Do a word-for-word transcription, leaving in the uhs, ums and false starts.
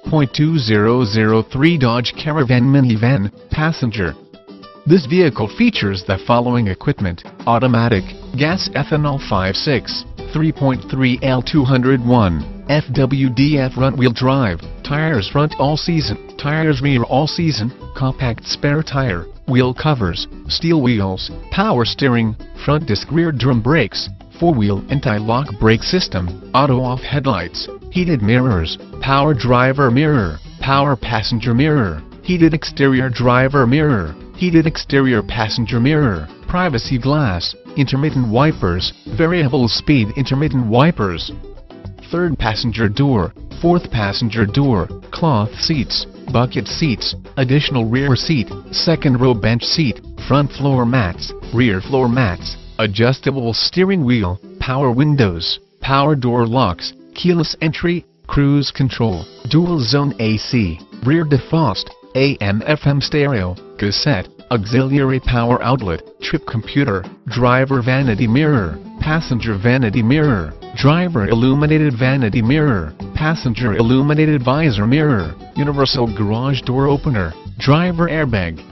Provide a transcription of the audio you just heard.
point two zero zero three Dodge Caravan minivan, passenger. This vehicle features the following equipment: automatic, gas ethanol five six, three point three L two oh one, F W D F front-wheel drive, tires front all-season, tires rear all-season, compact spare tire, wheel covers, steel wheels, power steering, front disc rear drum brakes, four-wheel anti-lock brake system, auto-off headlights, heated mirrors, power driver mirror, power passenger mirror, heated exterior driver mirror, heated exterior passenger mirror, privacy glass, intermittent wipers, variable speed intermittent wipers. Third passenger door, fourth passenger door, cloth seats, bucket seats, additional rear seat, second row bench seat, front floor mats, rear floor mats, adjustable steering wheel, power windows, power door locks, keyless entry, cruise control, dual zone A C, rear defrost, A M F M stereo, cassette, auxiliary power outlet, trip computer, driver vanity mirror, passenger vanity mirror, driver illuminated vanity mirror, passenger illuminated visor mirror, universal garage door opener, driver airbag.